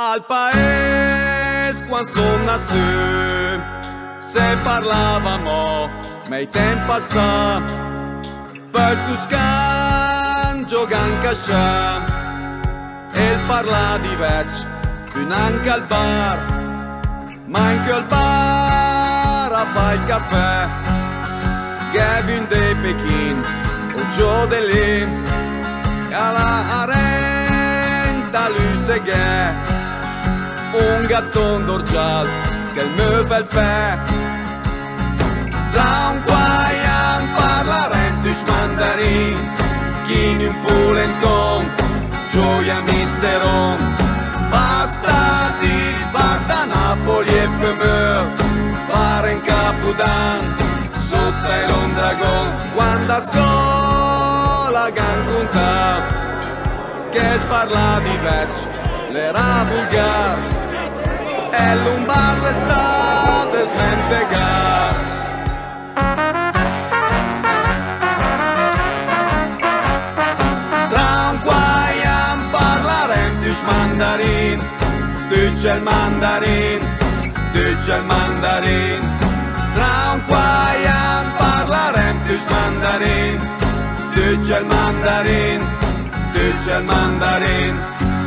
Al paese quando sono nato se parlavamo mai tempo passati per Toscan giocando a cascià e il parla di vecchi più anche al bar, ma in quel bar a fare il caffè Kevin de Pekin o Joe de lì alla renta lui seghe un gatton d'orgial che me fa il pè tra un guaian parlare in mandarin chi in un pulenton gioia misteron basta di guarda Napoli e per me fare in Capodan sotto il dragon quando a scuola gan conta che il parla di vecchi l'era vulgar e l'umbar l'estate smentegar tra un guaian parlare in mandarin tu c'è il mandarin tu c'è il mandarin tra un guaian parlare in mandarin tu c'è il mandarin tu c'è il mandarin.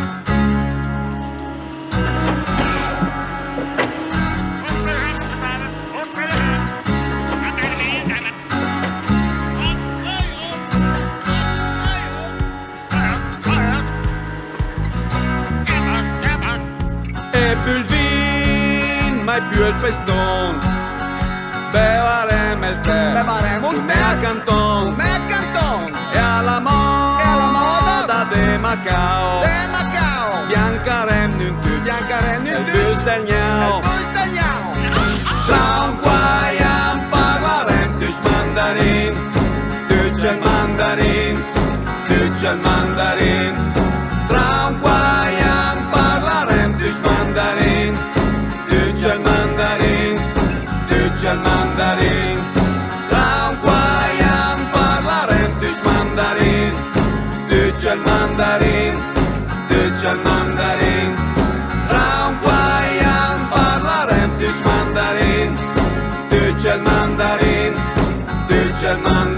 E più il vin, mai più il peston bevaremo il tè, bevaremo il tè a canton, e alla moda de Macao, sbiancaremo in tutti, il bus del gnao, tra un guaian parlarem tutti mandarin, tu c'è il mandarin, tu c'è il mandarin, tra un guaian parlarem tutti mandarin, tu c'è il mandarin, tu c'è il mandarin, tra un guaian parlarem tutti mandarin, tu c'è il mandarin, tu c'è il mandarin, tra un guaian parlarem tutti mandarin, tu c'è il mandarin, tu c'è il mandarin.